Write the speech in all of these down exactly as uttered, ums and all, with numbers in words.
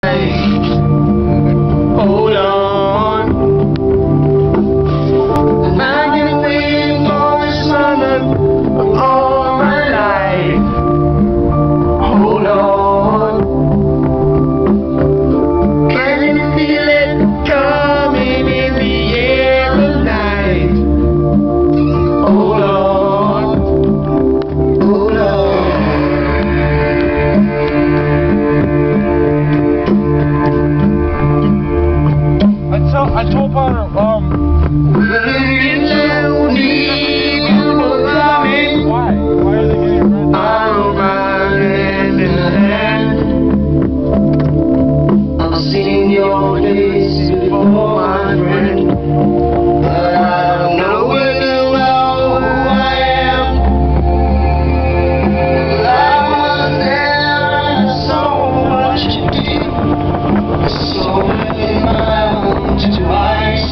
Hold on. I've been waiting for this moment all my life. Hold on. Can you feel it coming in the air of night? Hold on. Hold on. I told Potter, um... Why? Why are they getting red? I've seen your face before, my friend, but I don't know whether well who I am. I was there, so much to do, so many miles to ice.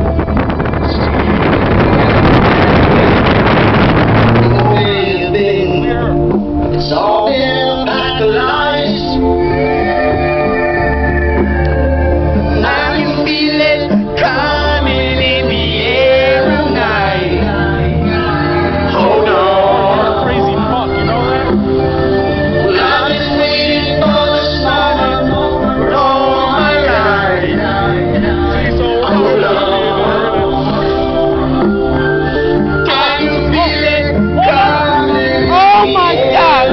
The way you've been, it's all been a pack of lies. I can feel it coming in the air of night. Hold on. Crazy fuck, you know that? Well, I've been waiting for this moment for all my life. Hold on. Can you feel it coming? Oh my God!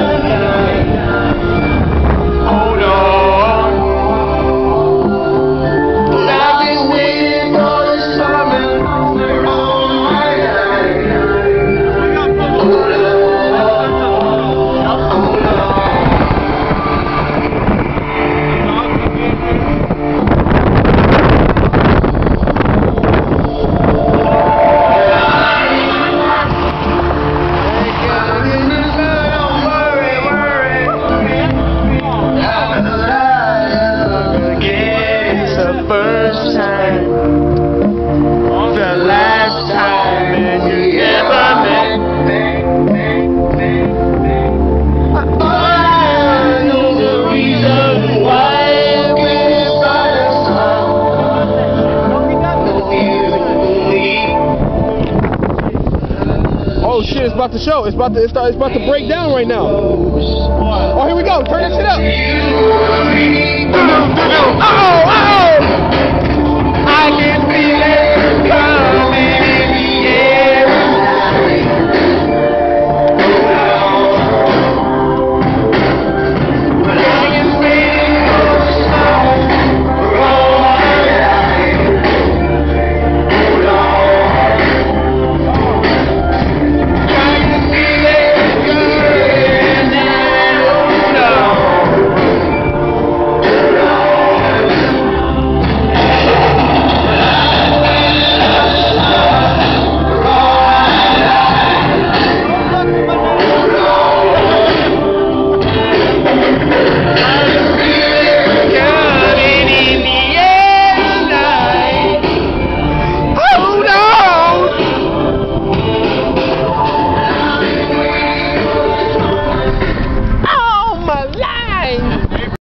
Hold on. Well, I've been waiting for this moment for all my life. Hold on. Hold on. First time, the last time, and you ever met. I know the reason why we by the sun. Oh shit, it's about to show. It's about to, it's, it's about to break down right now. Oh, here we go. Turn that shit up.